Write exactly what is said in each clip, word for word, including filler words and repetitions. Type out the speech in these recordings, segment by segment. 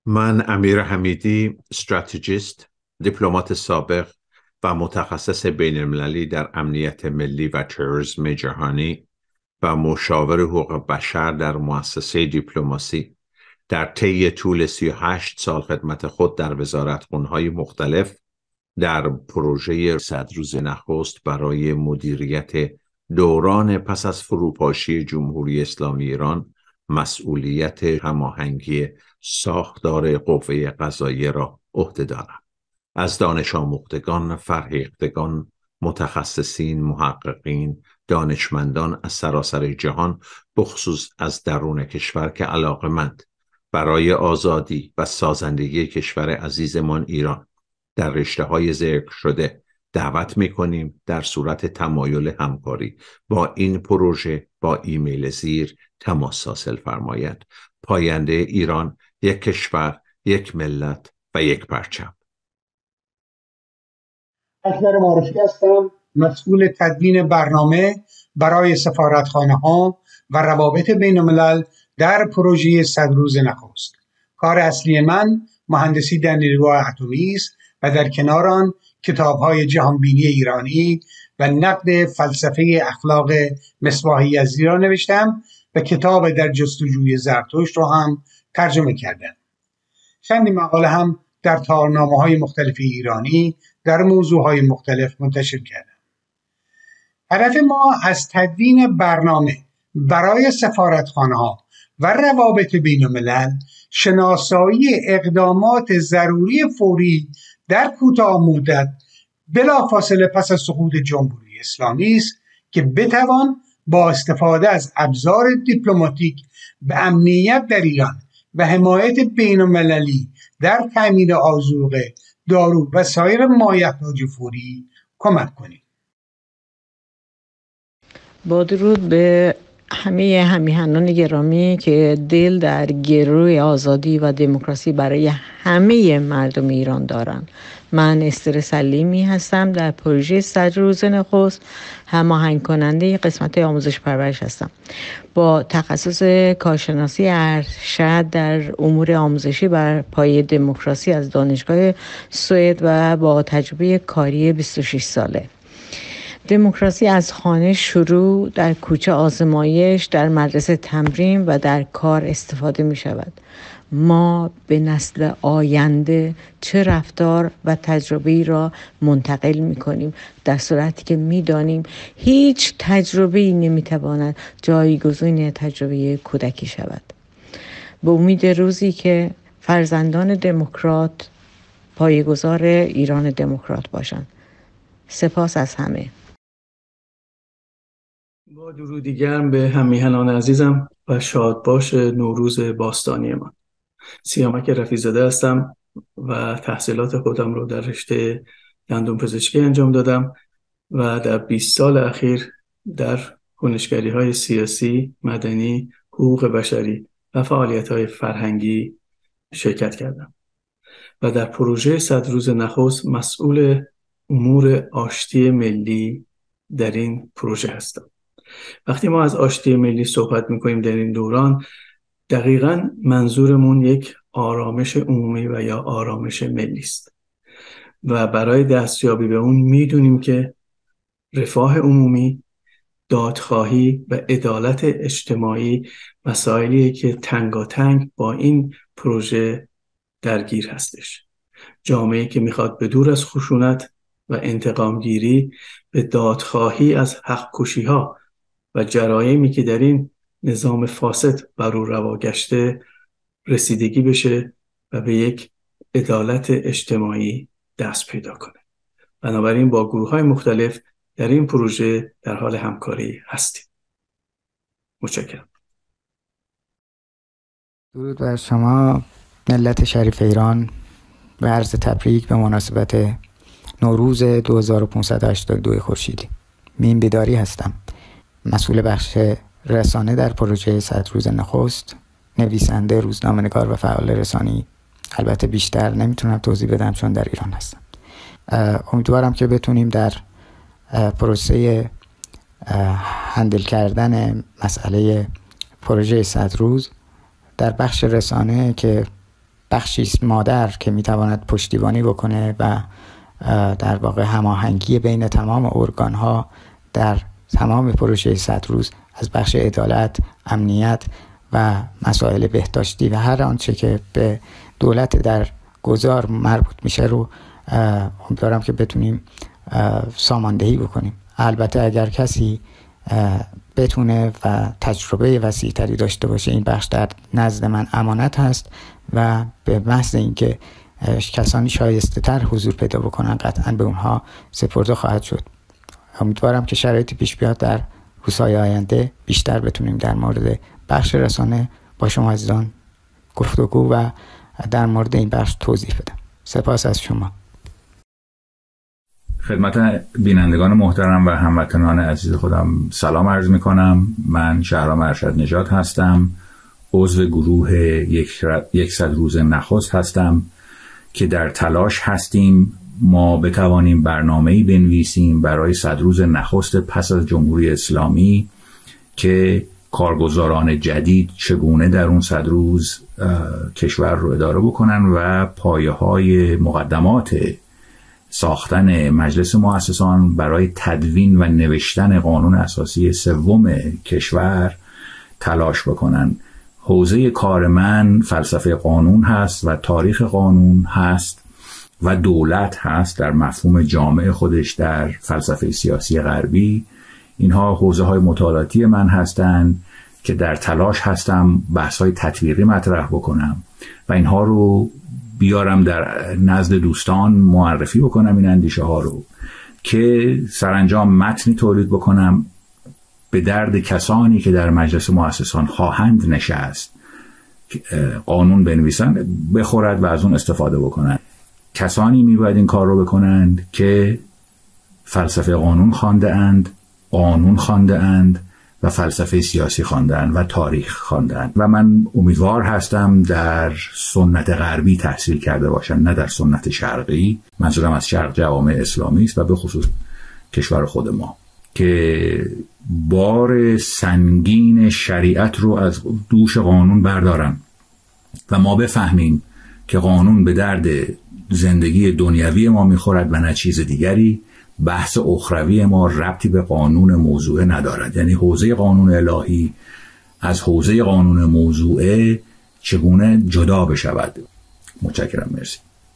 من امیر حمیدی، استراتژیست، دیپلمات سابق و متخصص بین‌المللی در امنیت ملی و تروریسم جهانی و مشاور حقوق بشر در مؤسسه دیپلماسی، در طی طول سی و هشت سال خدمت خود در وزارتخانه‌های مختلف در پروژه صد روز نخست برای مدیریت دوران پس از فروپاشی جمهوری اسلامی ایران مسئولیت هماهنگی ساختار قوه قضاییه را عهده دارم. از دانش آموختگان، فرهیختگان، متخصصین، محققین، دانشمندان از سراسر جهان، بخصوص از درون کشور که علاقمند برای آزادی و سازندگی کشور عزیزمان ایران در رشته‌های ذکر شده دعوت می‌کنیم در صورت تمایل همکاری با این پروژه با ایمیل زیر تماس حاصل فرمایند. پاینده ایران، یک کشور، یک ملت و یک پرچم. اکبر معرفی هستم، مسئول تدوین برنامه برای سفارتخانه‌ها و روابط بین الملل در پروژه صد روز نخست. کار اصلی من مهندسی در نیروگاه اتمی است و در کنار آن کتاب‌های جهانبینی ایرانی و نقد فلسفه اخلاق مصباح یزدی را نوشتم و کتاب در جستجوی زرتشت را هم ترجمه کردم. چندی مقاله هم در تارنامه‌های مختلف ایرانی در موضوعهای مختلف منتشر کردم. هدف ما از تدوین برنامه برای سفارتخانه‌ها و روابط بین الملل شناسایی اقدامات ضروری فوری در کوتاه مدت بلافاصله پس از سقوط جمهوری اسلامی است که بتوان با استفاده از ابزار دیپلماتیک به امنیت در ایران و حمایت بین المللی در تامین آذوقه، دارو و سایر مایحتاج فوری کمک کنیم. با درود به همه همیهنان گرامی که دل در گروی آزادی و دموکراسی برای همه مردم ایران دارند. من استر سلیمی هستم، در پروژه صد روز نخست هماهنگ کننده قسمت آموزش پرورش هستم. با تخصص کارشناسی ارشد در امور آموزشی بر پایه دموکراسی از دانشگاه سوئد و با تجربه کاری بیست و شش ساله. دموکراسی از خانه شروع، در کوچه آزمایش، در مدرسه تمرین و در کار استفاده می شود. ما به نسل آینده چه رفتار و تجربه‌ای را منتقل می کنیم، در صورتی که می دانیم هیچ تجربه‌ای نمی تواند جایگزین تجربه کودکی شود. به امید روزی که فرزندان دموکرات پایه‌گذار ایران دموکرات باشند. سپاس از همه. با درودی گرم به همیهنان عزیزم و شاد باش نوروز باستانی من. سیامک رفیع‌زاده هستم و تحصیلات خودم رو در رشته دندون پزشکی انجام دادم و در بیست سال اخیر در کنشگری‌های سیاسی، مدنی، حقوق بشری و فعالیت‌های فرهنگی شرکت کردم و در پروژه صد روز نخست مسئول امور آشتی ملی در این پروژه هستم. وقتی ما از آشتی ملی صحبت می‌کنیم در این دوران، دقیقاً منظورمون یک آرامش عمومی و یا آرامش ملی است و برای دستیابی به اون میدونیم که رفاه عمومی، دادخواهی و عدالت اجتماعی مسائلیه که تنگاتنگ با این پروژه درگیر هستش. جامعه‌ای که میخواد به دور از خشونت و انتقامگیری به دادخواهی از حق کشی‌ها و جرایمی که در این نظام فاسد بر او روا گشته رسیدگی بشه و به یک عدالت اجتماعی دست پیدا کنه. بنابراین با گروه‌های مختلف در این پروژه در حال همکاری هستیم. متشکرم. درود بر شما ملت شریف ایران و عرض تبریک به مناسبت نوروز دو هزار و پانصد و هشتاد و دو خورشیدی. میم بیداری هستم، مسئول بخش رسانه در پروژه صد روز نخست، نویسنده، روزنامه‌نگار و فعال رسانی. البته بیشتر نمیتونم توضیح بدم چون در ایران هستم. امیدوارم که بتونیم در پروسه هندل کردن مسئله پروژه صد روز در بخش رسانه که بخشی است مادر که میتواند پشتیبانی بکنه و در واقع هماهنگی بین تمام ارگان‌ها در تمام پروژه صد روز از بخش عدالت، امنیت و مسائل بهداشتی و هر آنچه که به دولت در گذار مربوط میشه رو امیدوارم که بتونیم ساماندهی بکنیم. البته اگر کسی بتونه و تجربه وسیع‌تری داشته باشه، این بخش در نزد من امانت هست و به محض اینکه کسانی شایسته تر حضور پیدا بکنن قطعا به اونها سپرده خواهد شد. امیدوارم که شرایطی پیش بیاد در روزهای آینده بیشتر بتونیم در مورد بخش رسانه با شما عزیزان گفتگو و در مورد این بخش توضیح بدم. سپاس از شما. خدمت بینندگان محترم و هموطنان عزیز خودم سلام عرض می کنم. من شهرام ارشد نژاد هستم، عضو گروه یکصد روز نخست هستم که در تلاش هستیم ما بتوانیم برنامه‌ای بنویسیم برای صد روز نخست پس از جمهوری اسلامی که کارگزاران جدید چگونه در اون صد روز کشور رو اداره بکنن و پایه‌های مقدمات ساختن مجلس مؤسسان برای تدوین و نوشتن قانون اساسی سوم کشور تلاش بکنن. حوزه کار من فلسفه قانون هست و تاریخ قانون هست و دولت هست در مفهوم جامع خودش در فلسفه سیاسی غربی. اینها حوزه های مطالعاتی من هستند که در تلاش هستم بحث های تطبیقی مطرح بکنم و اینها رو بیارم در نزد دوستان معرفی بکنم، این اندیشه ها رو که سرانجام متنی تولید بکنم به درد کسانی که در مجلس مؤسسان خواهند نشست قانون بنویسن بخورد و از اون استفاده بکنن. کسانی میباید این کار رو بکنند که فلسفه قانون خوانده اند، قانون خوانده اند و فلسفه سیاسی خوانده اند و تاریخ خوانده اند و من امیدوار هستم در سنت غربی تحصیل کرده باشن، نه در سنت شرقی. منظورم از شرق جوامع اسلامی است و به خصوص کشور خود ما که بار سنگین شریعت رو از دوش قانون بردارن و ما بفهمیم که قانون به درد زندگی دنیوی ما میخورد و نه چیز دیگری. بحث اخروی ما ربطی به قانون موضوعه ندارد، یعنی حوزه قانون الهی از حوزه قانون موضوعه چگونه جدا بشود. متشکرم، مرسی.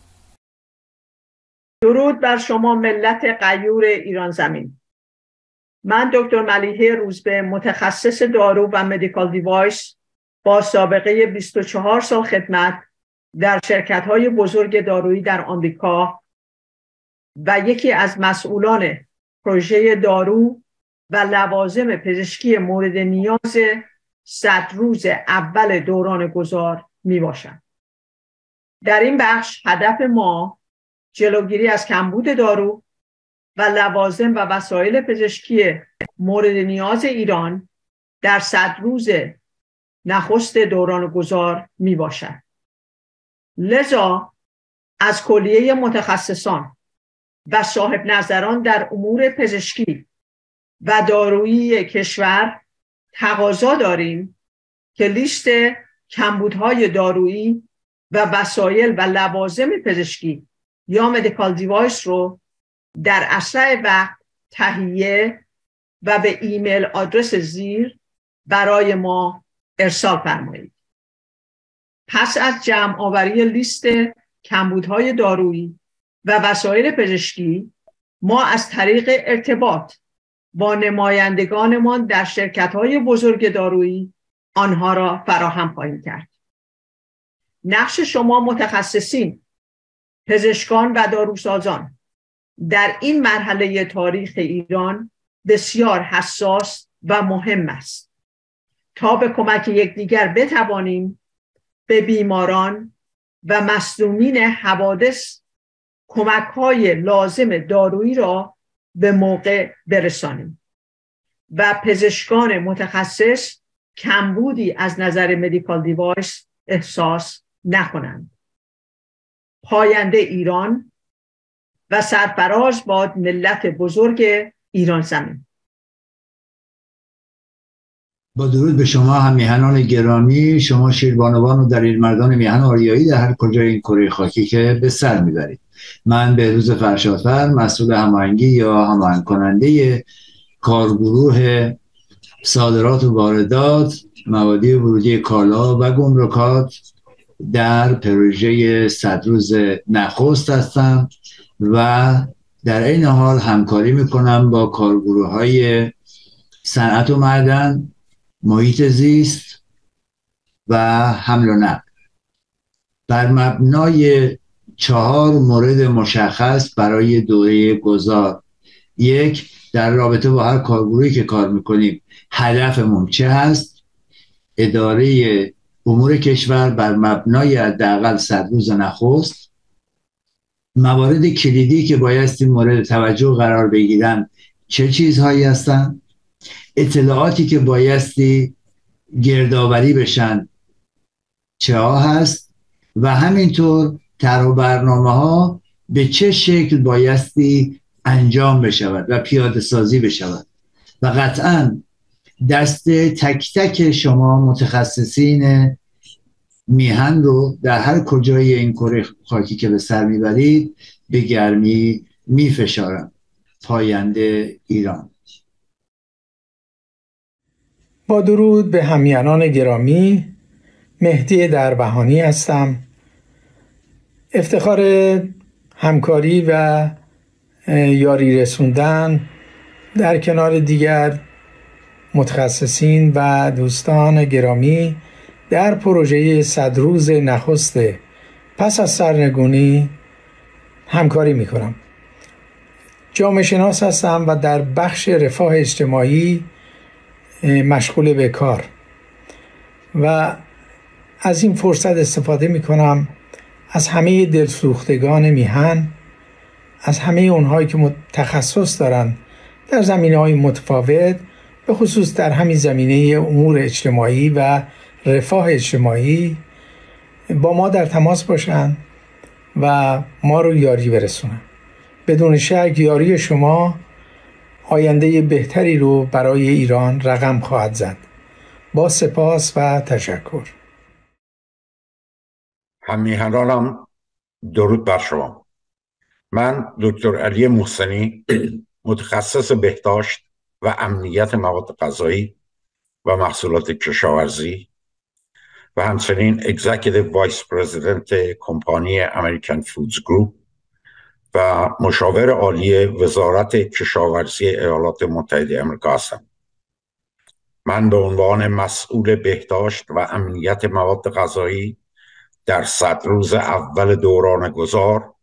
درود بر شما ملت غیور ایران زمین. من دکتر ملیحه روزبه، متخصص دارو و مدیکال دیوایس با سابقه بیست و چهار سال خدمت در شرکت‌های بزرگ دارویی در آمریکا و یکی از مسئولان پروژه دارو و لوازم پزشکی مورد نیاز صد روز اول دوران گذار می باشم. در این بخش هدف ما جلوگیری از کمبود دارو و لوازم و وسایل پزشکی مورد نیاز ایران در صد روز نخست دوران گذار می باشد. لذا از کلیه متخصصان و صاحب نظران در امور پزشکی و دارویی کشور تقاضا داریم که لیست کمبودهای دارویی و وسایل و لوازم پزشکی یا مدیکال دیوایس رو در اسرع وقت تهیه و به ایمیل آدرس زیر برای ما ارسال فرمایید. پس از جمع آوری لیست کمبودهای دارویی و وسایل پزشکی، ما از طریق ارتباط با نمایندگانمان در شرکت‌های بزرگ دارویی آنها را فراهم خواهیم کرد. نقش شما متخصصین، پزشکان و داروسازان در این مرحله تاریخ ایران بسیار حساس و مهم است تا به کمک یکدیگر بتوانیم به بیماران و مصدومین حوادث کمک‌های لازم دارویی را به موقع برسانیم و پزشکان متخصص کمبودی از نظر مدیکال دیوایس احساس نکنند. پاینده ایران و سرفراز باد ملت بزرگ ایران زمین. با درود به شما هم میهنان گرامی، شما شیربانوان و دلیرمردان میهن آریایی در هر کجای این کره خاکی که به سر میبرید. من بهروز فرشادفر، مسئول هماهنگی یا هماهنگ کننده کارگروه صادرات و واردات، موادی ورودی کالا و گمرکات در پروژه صد روز نخست هستم و در این حال همکاری میکنم با کارگروه های صنعت و معدن، محیط زیست و حمل و نقل بر مبنای چهار مورد مشخص برای دوره گذار. یک، در رابطه با هر کارگروهی که کار میکنیم هدفمون چه هست؟ اداره امور کشور بر مبنای حداقل صد روز نخست. موارد کلیدی که بایستی مورد توجه قرار بگیرن چه چیزهایی هستن؟ اطلاعاتی که بایستی گردآوری بشن چه ها هست؟ و همینطور طرح و برنامه ها به چه شکل بایستی انجام بشود و پیاده سازی بشود. و قطعاً دست تک تک شما متخصصین میهن رو در هر کجای این کره خاکی که به سر میبرید به گرمی میفشارم. پاینده ایران. با درود به همیهنان گرامی، مهدی دربهانی هستم. افتخار همکاری و یاری رسوندن در کنار دیگر متخصصین و دوستان گرامی در پروژه صد روز نخست پس از سرنگونی همکاری می کنم. جامعه شناس هستم و در بخش رفاه اجتماعی مشغول به کار و از این فرصت استفاده می کنم از همه دلسوختگان میهن، از همه اونهایی که تخصص دارن در زمینه‌های متفاوت، به خصوص در همین زمینه امور اجتماعی و رفاه اجتماعی، با ما در تماس باشن و ما رو یاری برسونن. بدون شک یاری شما آینده بهتری رو برای ایران رقم خواهد زد. با سپاس و تشکر. همیهنانم درود بر شما. من دکتر علی محسنی، متخصص بهداشت و امنیت مواد غذایی و محصولات کشاورزی و همچنین اگزیکتیو وایس پرزیدنت کمپانی امریکن فودز گروپ و مشاور عالی وزارت کشاورزی ایالات متحده آمریکا هستم. من به عنوان مسئول بهداشت و امنیت مواد غذایی در صد روز اول دوران گذار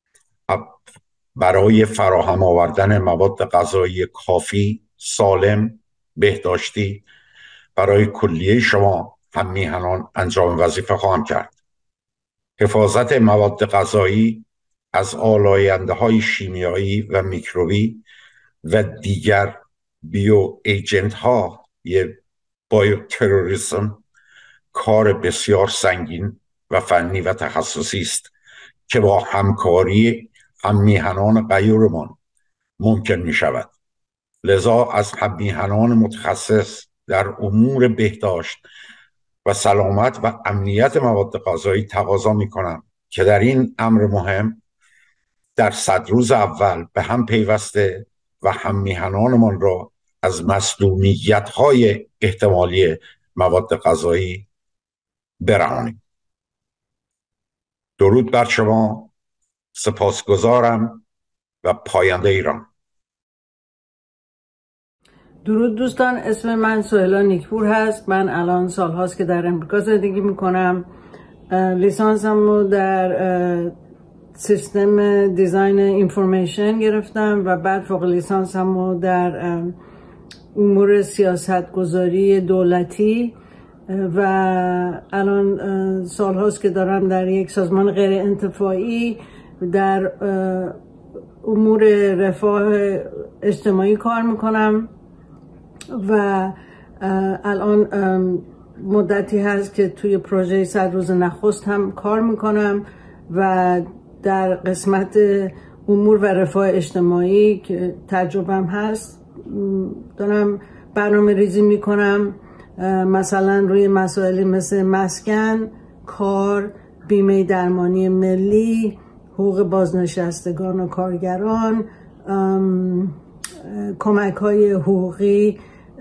برای فراهم آوردن مواد غذایی کافی، سالم، بهداشتی برای کلیه شما هم میهنان انجام وظیفه خواهم کرد. حفاظت مواد غذایی از آلاینده های شیمیایی و میکروبی و دیگر بیو ایجنت ها یه بایو تروریسم کار بسیار سنگین و فنی و تخصصی است که با همکاری هم میهنان غیورمان ممکن می شود. لذا از هم میهنان متخصص در امور بهداشت و سلامت و امنیت مواد غذایی تقاضا می کنم که در این امر مهم در صد روز اول به هم پیوسته و هم میهنانمان را از مصدومیت های احتمالی مواد غذایی برهانیم. درود بر شما، سپاسگزارم و پاینده ایران. درود دوستان، اسم من سهیلا نیکپور هست. من الان سال هاست که در امریکا زندگی میکنم. لیسانسم رو در سیستم دیزاین اینفورمیشن گرفتم و بعد فوق لیسانسم رو در امور سیاست گذاری دولتی و الان سال هاست که دارم در یک سازمان غیر انتفاعی در امور رفاه اجتماعی کار میکنم و الان مدتی هست که توی پروژه صد روز نخست هم کار میکنم و در قسمت امور و رفاه اجتماعی که تجربهم هست دارم برنامه ریزی میکنم مثلا روی مسائلی مثل مسکن، کار، بیمه درمانی ملی، حقوق بازنشستگان و کارگران، کمک های حقوقی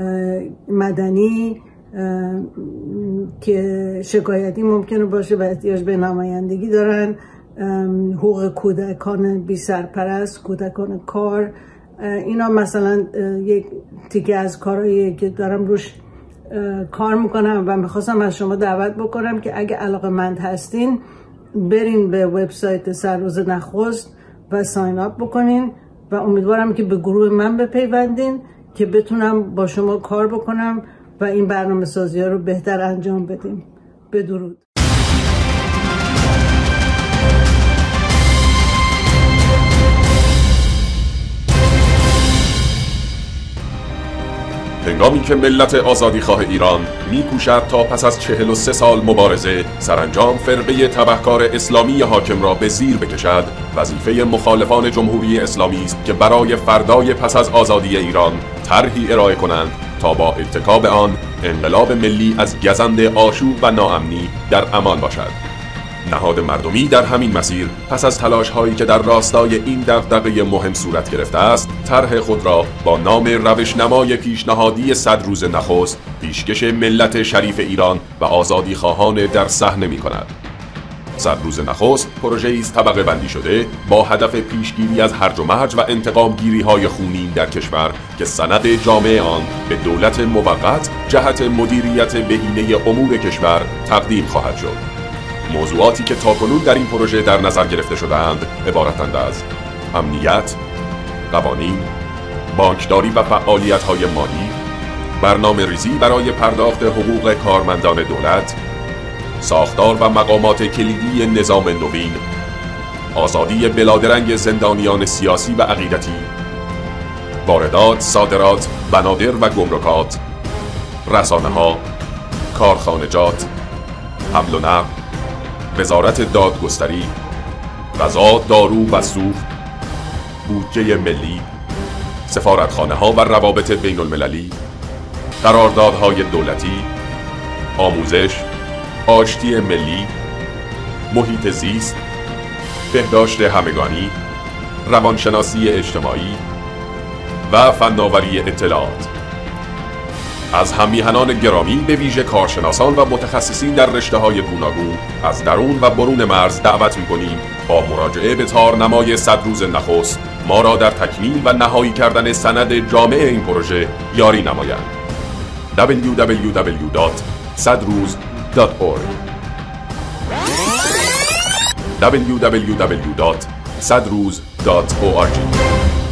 مدنی که شکایتی ممکنه باشه و احتیاج به نمایندگی دارن، حقوق کودکان بی سرپرست، کودکان کار. اینا مثلا یک تیکه از کارهایی که دارم روش کار میکنم و میخواستم از شما دعوت بکنم که اگه علاقه‌مند هستین برین به وبسایت سرروز نخست و ساین اپ بکنین و امیدوارم که به گروه من بپیوندین که بتونم با شما کار بکنم و این برنامه سازی ها رو بهتر انجام بدیم. بدرود. هنگامی که ملت آزادیخواه ایران می‌کوشد تا پس از چهل و سه سال مبارزه سرانجام فرقه تبهکار اسلامی حاکم را به زیر بکشد، وظیفه مخالفان جمهوری اسلامی است که برای فردای پس از آزادی ایران طرحی ارائه کنند تا با ارتکاب آن انقلاب ملی از گزند آشوب و ناامنی در امان باشد. نهاد مردمی در همین مسیر پس از تلاش هایی که در راستای این دغدغه مهم صورت گرفته است، طرح خود را با نام روشنمای پیشنهادی صد روز نخست پیشکش ملت شریف ایران و آزادی خواهان در صحنه می کند. صد روز نخست پروژه‌ای است طبقه بندی شده با هدف پیشگیری از هرج و مرج و انتقام گیری های خونین در کشور که سند جامع آن به دولت موقت جهت مدیریت بهینه امور کشور تقدیم خواهد شد. موضوعاتی که تاکنون در این پروژه در نظر گرفته شده‌اند عبارتند از امنیت، قوانین، بانکداری و فعالیت‌های مالی، برنامه ریزی برای پرداخت حقوق کارمندان دولت، ساختار و مقامات کلیدی نظام نوین، آزادی بلادرنگ زندانیان سیاسی و عقیدتی، واردات، صادرات، بنادر و گمرکات، رسانه‌ها، کارخانجات، حمل و نقل، وزارت دادگستری، غذا، دارو و سوخت، بودجه ملی، سفارتخانه‌ها و روابط بین المللی، قراردادهای دولتی، آموزش، آشتی ملی، محیط زیست، بهداشت همگانی، روانشناسی اجتماعی و فناوری اطلاعات. از هم‌میهنان گرامی به ویژه کارشناسان و متخصصین در رشته‌های گوناگون از درون و برون مرز دعوت می‌کنیم با مراجعه به تارنمای صد روز نخست ما را در تکمیل و نهایی کردن سند جامع این پروژه یاری نمایند. دبلیو دبلیو دبلیو دات صد روز دات اورگ دبلیو دبلیو دبلیو دات صد روز دات اورگ